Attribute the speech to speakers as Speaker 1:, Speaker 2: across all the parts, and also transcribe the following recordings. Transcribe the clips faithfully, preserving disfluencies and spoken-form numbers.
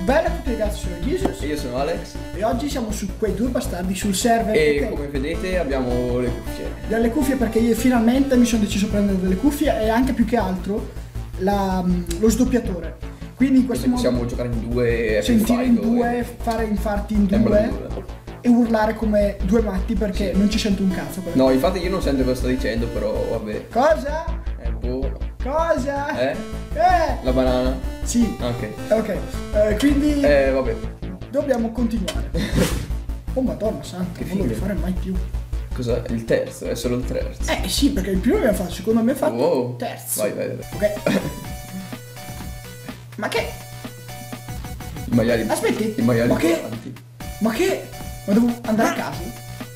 Speaker 1: Bella a tutti ragazzi, sono Jesus
Speaker 2: e io sono Alex
Speaker 1: e oggi siamo su quei due bastardi sul server.
Speaker 2: e
Speaker 1: okay.
Speaker 2: Come vedete abbiamo le cuffie.
Speaker 1: Delle cuffie perché io finalmente mi sono deciso a prendere delle cuffie e anche più che altro la, lo sdoppiatore. Quindi in questo
Speaker 2: Quindi
Speaker 1: modo
Speaker 2: possiamo giocare in due,
Speaker 1: sentire in
Speaker 2: fight,
Speaker 1: due,
Speaker 2: e...
Speaker 1: fare infarti in due
Speaker 2: Embradura.
Speaker 1: e urlare come due matti perché
Speaker 2: Sì.
Speaker 1: non ci sento un cazzo. Però.
Speaker 2: No, infatti io non sento cosa sto dicendo, però vabbè.
Speaker 1: Cosa?
Speaker 2: Eh, boh.
Speaker 1: Cosa?
Speaker 2: Eh?
Speaker 1: Eh?
Speaker 2: La banana?
Speaker 1: Sì.
Speaker 2: Ok.
Speaker 1: Ok, eh, quindi
Speaker 2: Eh, vabbè.
Speaker 1: dobbiamo continuare. Oh madonna santa,
Speaker 2: Che
Speaker 1: non lo devo
Speaker 2: figo.
Speaker 1: fare mai più.
Speaker 2: Cosa? Il terzo? È solo il terzo?
Speaker 1: Eh sì, perché il primo abbiamo fatto, il secondo abbiamo fatto,
Speaker 2: Wow.
Speaker 1: terzo.
Speaker 2: Vai, vai, vai.
Speaker 1: Ok. Ma che?
Speaker 2: I maiali.
Speaker 1: Aspetti.
Speaker 2: I maiali
Speaker 1: Ma che?
Speaker 2: volanti.
Speaker 1: Ma che? Ma devo andare a casa?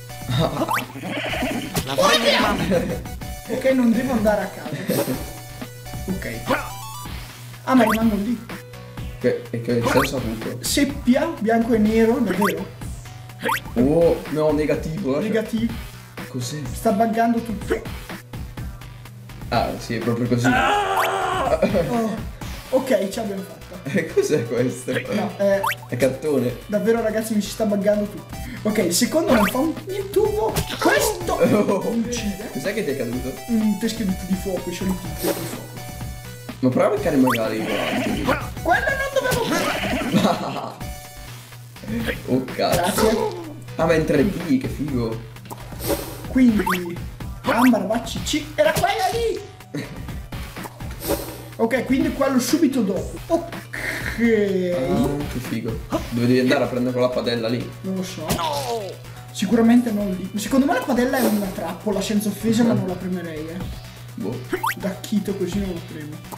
Speaker 3: La fregna di mamma.
Speaker 1: Ok, non devo andare a casa. Ok. Ah, ma rimango lì.
Speaker 2: Che, e che senso ha avuto?
Speaker 1: Seppia, bianco e nero, davvero?
Speaker 2: Oh, no, negativo. lascia-
Speaker 1: Negativo.
Speaker 2: Cos'è?
Speaker 1: Sta buggando tutto.
Speaker 2: Ah, sì, è proprio così.
Speaker 1: Oh. Ok, ce l'abbiamo fatta.
Speaker 2: Eh, Cos'è questo?
Speaker 1: No, eh,
Speaker 2: È cartone.
Speaker 1: davvero ragazzi mi si sta buggando tutto. Ok, il secondo non fa un, il tubo. Questo
Speaker 2: Oh.
Speaker 1: mi uccide.
Speaker 2: Cos'è che ti è caduto?
Speaker 1: Un teschio di, di fuoco, c'è un teschio di fuoco.
Speaker 2: Ma prova a beccare i maiali volanti.
Speaker 1: Quello non dovevo fare.
Speaker 2: Oh cazzo.
Speaker 1: Grazie.
Speaker 2: Ah, ma è in tre D, che figo.
Speaker 1: Quindi Ambar Bacci C era quella lì. Ok, quindi quello subito dopo. Ok.
Speaker 2: Ah, che figo. Dove devi andare a prendere quella padella lì?
Speaker 1: Non lo so. Sicuramente non lì. Secondo me la padella è una trappola senza offesa, ma non la premerei, eh.
Speaker 2: Boh.
Speaker 1: Da chito così non la premo.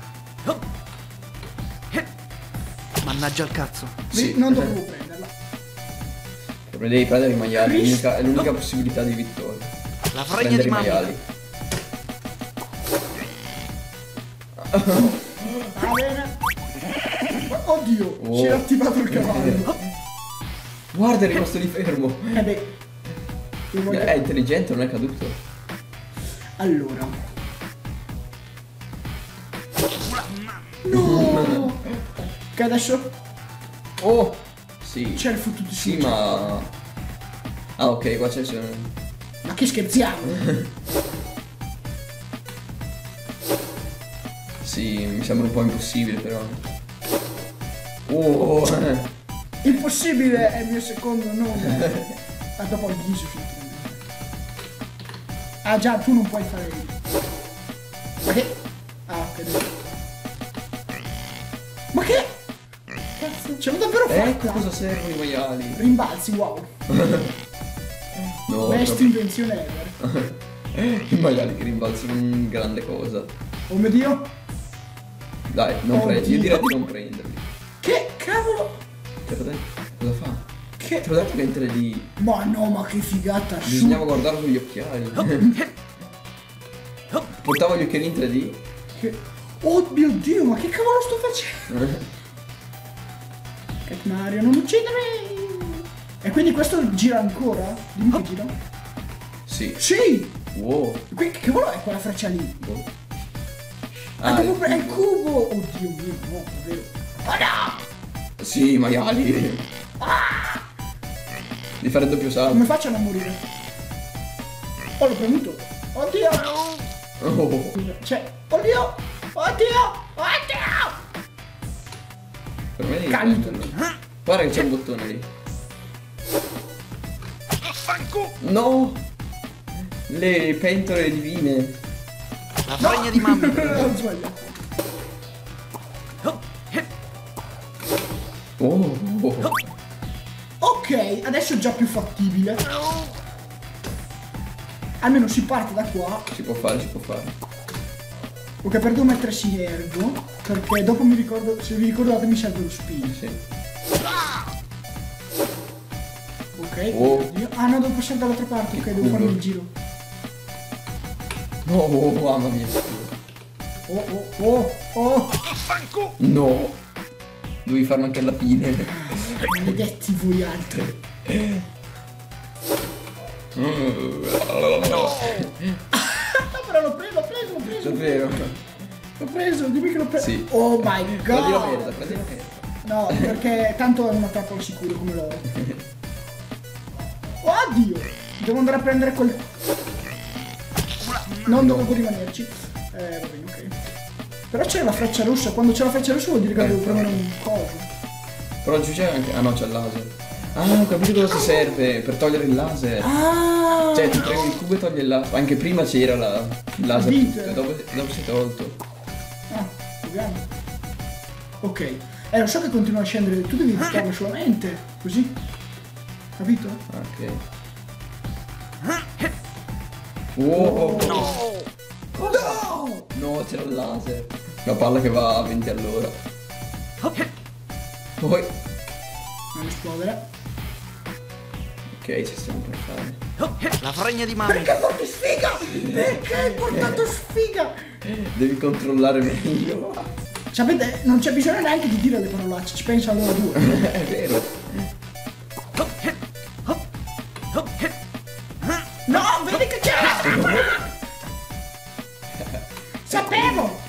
Speaker 3: Mannaggia il cazzo.
Speaker 2: Sì.
Speaker 1: Non dovevo prenderla.
Speaker 2: Devi prendere i maiali, è
Speaker 1: Cristo.
Speaker 2: l'unica- è l'unica possibilità di vittoria.
Speaker 3: La fregna
Speaker 2: Prendere
Speaker 3: di
Speaker 2: i
Speaker 3: mamma.
Speaker 2: maiali.
Speaker 1: Va bene. Oddio,
Speaker 2: Oh.
Speaker 1: si è attivato il cavallo.
Speaker 2: Guarda, è rimasto lì fermo.
Speaker 1: Eh beh. Io voglio-
Speaker 2: È intelligente, non è caduto.
Speaker 1: Allora. No! Che adesso
Speaker 2: Oh! Sì.
Speaker 1: c'è il fottuto
Speaker 2: Sì, ma... Ah, ok, qua c'è... c'è-
Speaker 1: Ma che scherziamo?
Speaker 2: Sì, mi sembra un po' impossibile, però. Oh!
Speaker 1: Impossibile è il mio secondo nome. Ah, dopo il viso finalmente. Ah già, tu non puoi fare. Ma che? Ah, ok. adesso. Ma che? Cazzo, ce l'ho davvero fatta?
Speaker 2: Ecco cosa servono i maiali.
Speaker 1: Rimbalzi, wow.
Speaker 2: No,
Speaker 1: Best
Speaker 2: proprio-
Speaker 1: invenzione ever.
Speaker 2: i maiali che rimbalzano una grande cosa.
Speaker 1: Oh mio dio.
Speaker 2: Dai, non
Speaker 1: Oh,
Speaker 2: prendi. Io
Speaker 1: Dio.
Speaker 2: direi di non prenderli.
Speaker 1: Che cavolo?
Speaker 2: Te l'ho detto? Cosa fa?
Speaker 1: Che?
Speaker 2: Te l'ho detto che entra lì.
Speaker 1: Ma no, ma che figata.
Speaker 2: Bisognava guardarlo con gli occhiali. Portavo gli occhiali in tre D.
Speaker 1: Che... Oh mio dio, ma che cavolo sto facendo? Cat Mario, non uccidermi! E quindi questo gira ancora? Dimmi che gira?
Speaker 2: Sì.
Speaker 1: Sì!
Speaker 2: Wow.
Speaker 1: Qui, che cavolo è quella freccia lì?
Speaker 2: Boh.
Speaker 1: Ah,
Speaker 2: Ah,
Speaker 1: devo
Speaker 2: il
Speaker 1: pre- è il
Speaker 2: cubo.
Speaker 1: cubo! Oddio mio, no, davvero. Oh no!
Speaker 2: Sì, i maiali. Di fare il doppio salto.
Speaker 1: Come faccio a non morire? Oh, l'ho premuto! Oddio!
Speaker 2: Oh.
Speaker 1: Cioè, oddio! Oddio! Oddio!
Speaker 2: Per me devi
Speaker 1: Calmi
Speaker 2: prenderlo. Guarda che c'è un bottone lì. No! Le pentole divine.
Speaker 3: La fregna di mamma.
Speaker 1: Ho sbagliato.
Speaker 2: Oh, oh.
Speaker 1: Ok, adesso è già più fattibile. Almeno si parte da qua.
Speaker 2: Si può fare, si può fare.
Speaker 1: Ok, per devo mettere sinergo. Perché dopo mi ricordo, se vi ricordate mi serve lo spin.
Speaker 2: Sì.
Speaker 1: Ok.
Speaker 2: Oh.
Speaker 1: oddio. Ah no, devo passare dall'altra parte. Ok, devo
Speaker 2: culo.
Speaker 1: farmi il giro.
Speaker 2: No, oh, mamma mia.
Speaker 1: Oh, oh, oh, oh.
Speaker 2: No. Devi farlo anche alla fine.
Speaker 1: Maledetti voi altri. Però l'ho preso, l'ho preso, l'ho preso.
Speaker 2: Davvero?
Speaker 1: L'ho preso, dimmi che l'ho preso.
Speaker 2: Sì.
Speaker 1: Oh my
Speaker 2: Prendi la
Speaker 1: god.
Speaker 2: merda, prendi la merda.
Speaker 1: No, perché tanto è una trappola sicura come loro. Oddio! Devo andare a prendere quel... Non dovevo rimanerci. Eh, va bene, ok. Però c'è la freccia rossa. Quando c'è la freccia rossa vuol dire che
Speaker 2: Eh,
Speaker 1: devo
Speaker 2: però-
Speaker 1: premere un coso.
Speaker 2: Però giù c'è anche... Ah no, c'è il laser. Ah, ho capito cosa ti serve per togliere il laser.
Speaker 1: Ah!
Speaker 2: Cioè, tu premi il cubo e togli il laser. Anche prima c'era la... il laser
Speaker 1: Vite.
Speaker 2: tutto, e dopo, dopo si è tolto.
Speaker 1: Ah, proviamo. Ok. Eh, lo so che continua a scendere. Tu devi buttarlo solamente. Così. Capito?
Speaker 2: Ok. Wow.
Speaker 3: No!
Speaker 1: No!
Speaker 2: No, c'era il laser. Una palla che va a venti all'ora. Poi...
Speaker 1: Non esplodere.
Speaker 2: Ok, ci stiamo per fare.
Speaker 3: La fregna di mami!
Speaker 1: Perché porti sfiga? Perché hai portato sfiga?
Speaker 2: Devi controllare meglio.
Speaker 1: Sapete, non c'è bisogno neanche di dire le parolacce, ci pensano loro due.
Speaker 2: È vero.
Speaker 1: No, vedi che c'è! Sapevo!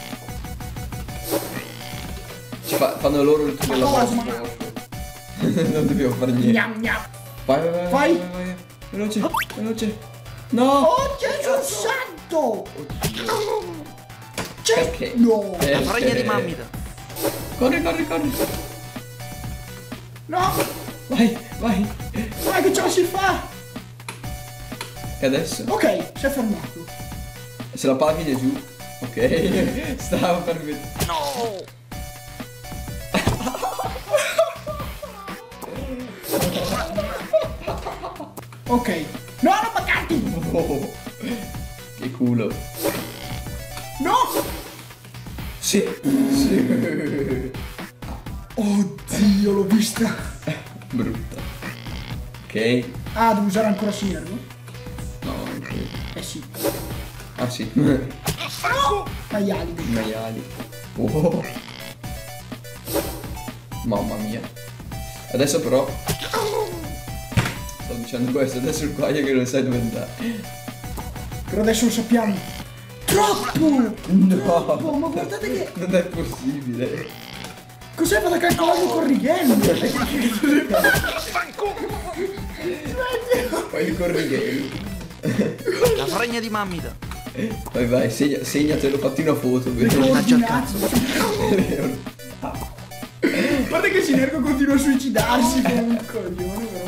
Speaker 2: Ci fa- fanno loro il tuo lavoro
Speaker 1: Cosa?
Speaker 2: sporco. Non dobbiamo fare niente.
Speaker 1: Gnam gnam.
Speaker 2: Vai, vai, vai,
Speaker 1: Vai.
Speaker 2: vai, vai. Veloce, veloce. No!
Speaker 1: Oh Gesù santo! C'è...
Speaker 2: Perché?
Speaker 1: No!
Speaker 2: Eh.
Speaker 3: La fregna di mammita!
Speaker 2: Corri, corri, corri.
Speaker 1: No!
Speaker 2: Vai, vai.
Speaker 1: Ma che ce la si fa?
Speaker 2: E adesso?
Speaker 1: Ok, si è fermato.
Speaker 2: Se la palla viene giù. Ok. Stava per vedere.
Speaker 3: No!
Speaker 1: Ok. No, non baccarti!
Speaker 2: Oh, che culo.
Speaker 1: No!
Speaker 2: Sì. Sì.
Speaker 1: Oddio, l'ho vista.
Speaker 2: Brutta. Ok.
Speaker 1: Ah, devo usare ancora sinergo?
Speaker 2: No, non credo.
Speaker 1: Eh sì.
Speaker 2: Ah sì.
Speaker 1: Maiali.
Speaker 2: Maiali. Oh. Mamma mia. Adesso però. Sto dicendo questo, adesso il guaio è che non sai dove andare.
Speaker 1: Però adesso lo sappiamo. Troppo! Troppo!
Speaker 2: No!
Speaker 1: Ma guardate che...
Speaker 2: Non è possibile.
Speaker 1: Cos'è vado a calcolare con righello?
Speaker 2: Fai il corrighello.
Speaker 3: La fregna di mammita!
Speaker 2: Vai vai, segna, segnatelo, fatti una foto.
Speaker 1: Le
Speaker 2: vero?
Speaker 3: Mannaggia il
Speaker 1: coordinate. Guarda che Sinergo continua a suicidarsi come un coglione, però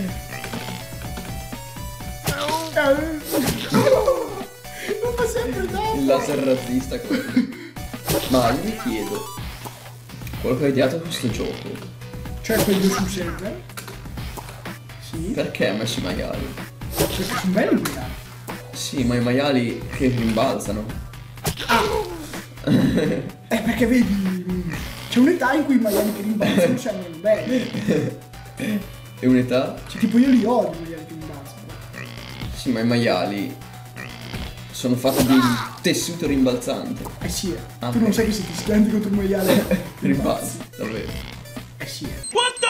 Speaker 1: vabbè. Non fa sempre dopo.
Speaker 2: Il laser razzista quello. Ma io mi chiedo, quello che hai ideato questo gioco,
Speaker 1: Cioè quello sul server? Sì.
Speaker 2: perché ha messo i maiali?
Speaker 1: Perché sono belli quei dati.
Speaker 2: Sì, ma i maiali che rimbalzano.
Speaker 1: Eh perché vedi, c'è un'età in cui i maiali che rimbalzano sembrano belli.
Speaker 2: E un'età?
Speaker 1: Cioè tipo io li odio i maiali che rimbalzano.
Speaker 2: Sì, ma i maiali sono fatti di tessuto rimbalzante.
Speaker 1: Eh sì, eh.
Speaker 2: Ah,
Speaker 1: Tu non
Speaker 2: ok.
Speaker 1: sai che se ti schianti contro un maiale
Speaker 2: Rimbalzi, davvero.
Speaker 1: Eh sì, eh.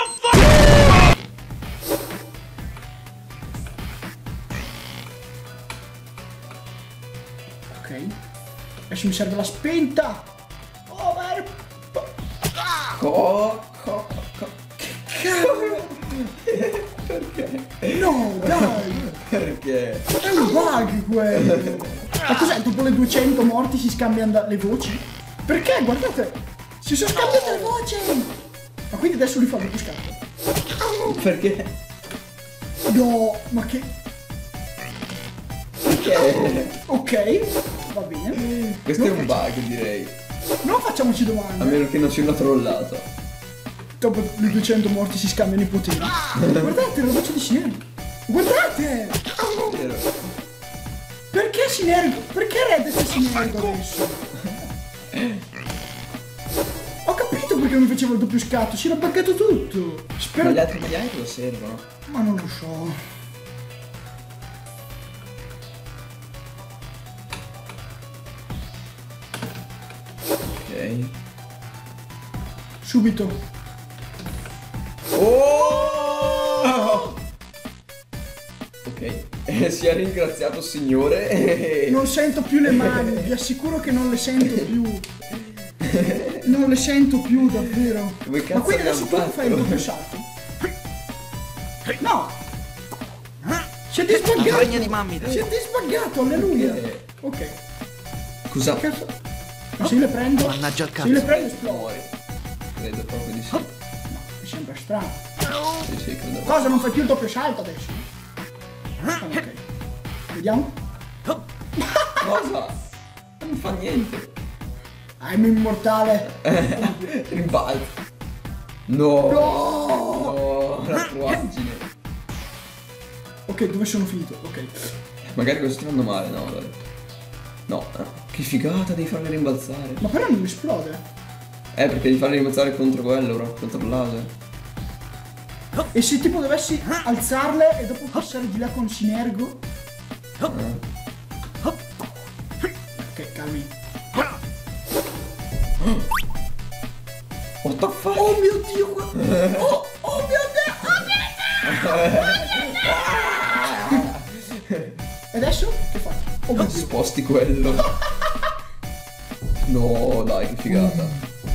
Speaker 1: Ok. Adesso mi serve la spenta. Oh, vai.
Speaker 2: Co, co, co. Che cavolo?
Speaker 1: No, dai.
Speaker 2: Perché?
Speaker 1: È un bug quello. Ma cos'è? Dopo le duecento morti si scambiano da- le voci? Perché? Guardate. Si sono scambiate le voci. Ma quindi adesso li fa dopo scambio.
Speaker 2: Perché?
Speaker 1: No, ma che...
Speaker 2: Perché?
Speaker 1: Ok, va bene.
Speaker 2: Questo è
Speaker 1: Non
Speaker 2: un
Speaker 1: faccia-
Speaker 2: bug, direi.
Speaker 1: Non facciamoci
Speaker 2: A
Speaker 1: domande.
Speaker 2: meno che non sia una trollata.
Speaker 1: Dopo le duecento morti si scambiano i poteri. Guardate, la voce di Sinergo. Guardate!
Speaker 2: Vero?
Speaker 1: Perché Sinergo? Perché Red è Sinergo adesso? Ho capito perché mi faceva il doppio scatto, si era buggato tutto. Spero...
Speaker 2: Ma gli altri maiali cosa servono?
Speaker 1: Ma non lo so.
Speaker 2: Ok.
Speaker 1: Subito.
Speaker 2: Oh! Ok. Eh, si è ringraziato il signore.
Speaker 1: Non sento più le mani, vi assicuro che non le sento più. Non le sento più davvero.
Speaker 2: Come cazzo
Speaker 1: Ma quindi
Speaker 2: abbiamo
Speaker 1: adesso tu
Speaker 2: fatto?
Speaker 1: fai il doppio salto? No! Siete
Speaker 3: La fregna
Speaker 1: sbaggato!
Speaker 3: di mammita.
Speaker 1: Siete sbaggato, alleluia!
Speaker 2: Perché?
Speaker 1: Ok.
Speaker 2: Scusa.
Speaker 1: Cazzo. Ma se io le prendo...
Speaker 3: Mannaggia il
Speaker 1: Se io le
Speaker 3: cazzo.
Speaker 1: prendo esplode.
Speaker 2: Muori. Credo proprio di sì.
Speaker 1: No, mi sembra strano.
Speaker 2: Sì, sì, credo.
Speaker 1: Cosa, non fai più il doppio salto adesso? Ah, ok. Vediamo.
Speaker 2: Cosa? Non fa niente.
Speaker 1: I'm immortale.
Speaker 2: Rimbalzo. No.
Speaker 1: No!
Speaker 2: No, la truaggine.
Speaker 1: Ok, dove sono finito? Ok.
Speaker 2: Magari questo ti fanno male, no? Dai. No, eh. Che figata, devi farli rimbalzare.
Speaker 1: Ma però non esplode.
Speaker 2: Eh, perché devi farli rimbalzare contro quello, bro, contro il laser.
Speaker 1: E se tipo dovessi alzarle e dopo passare di là con sinergo?
Speaker 2: Eh.
Speaker 1: Ok, calmi.
Speaker 2: What the fuck?
Speaker 1: Oh mio Dio! qua- Oh, oh mio Dio! Oh mio Dio! E adesso? Che faccio? Oh mio Dio!
Speaker 2: Sposti quello. No, dai, che figata.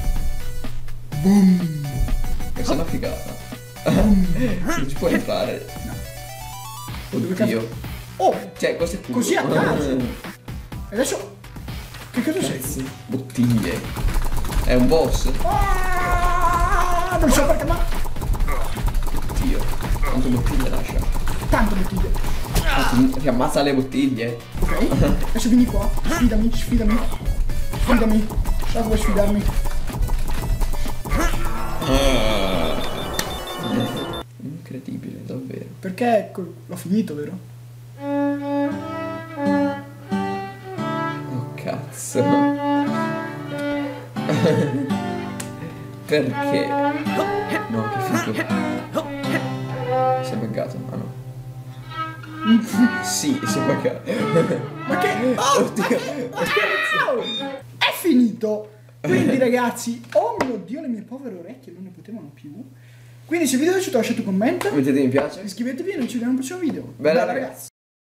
Speaker 1: Boom!
Speaker 2: Questa è una figata. Non ci puoi entrare.
Speaker 1: Dove
Speaker 2: Oddio.
Speaker 1: Oh!
Speaker 2: Cioè, questo è culo.
Speaker 1: Così a caso. E adesso? Che cosa sei?
Speaker 2: Cazzo. Bottiglie. È un boss.
Speaker 1: Ah, non so perché, ma...
Speaker 2: Oddio. Quante bottiglie lascia?
Speaker 1: Tanto bottiglie.
Speaker 2: Ah, ti, ti ammazza le bottiglie.
Speaker 1: Ok? Adesso vieni qua. Sfidami, sfidami. Sfidami. So come sfidarmi.
Speaker 2: Incredibile, davvero.
Speaker 1: Perché ecco, l'ho finito, vero?
Speaker 2: Oh cazzo. Perché? No, che figo. Si è buggato, ah no. Sì, si è buggato.
Speaker 1: Ma che... Oh,
Speaker 2: Oddio.
Speaker 1: oh, è finito! Quindi ragazzi, oh mio Dio, le mie povere orecchie non ne potevano più. Quindi se il video vi è piaciuto lasciate un commento,
Speaker 2: Mettete mi piace.
Speaker 1: iscrivetevi e noi ci vediamo al prossimo video.
Speaker 2: Bella,
Speaker 1: ragazzi.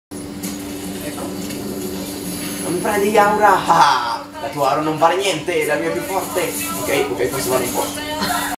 Speaker 4: Non mi prendi Yaura! Ah, la tua Aura non vale niente, la mia è più forte! Ok, ok, questo vale un po'.